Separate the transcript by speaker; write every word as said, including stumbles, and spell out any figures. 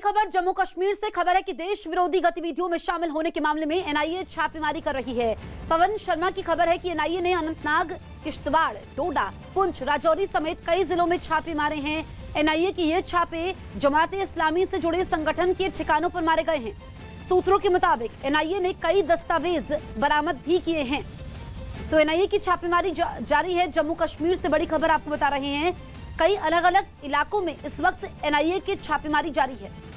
Speaker 1: खबर जम्मू कश्मीर से। खबर है कि देश विरोधी गतिविधियों में शामिल होने के मामले में एनआईए छापेमारी कर रही है। पवन शर्मा की खबर है कि एनआईए ने अनंतनाग, किश्तवाड़, डोडा, पुंछ, राजौरी समेत कई जिलों में छापे मारे हैं। एनआईए की ये छापे जमाते इस्लामी से जुड़े संगठन के ठिकानों पर मारे गए हैं। सूत्रों के मुताबिक एनआईए ने कई दस्तावेज बरामद भी किए हैं। तो एनआईए की छापेमारी जा, जारी है। जम्मू कश्मीर से बड़ी खबर आपको बता रहे हैं। कई अलग अलग इलाकों में इस वक्त एनआईए की छापेमारी जारी है।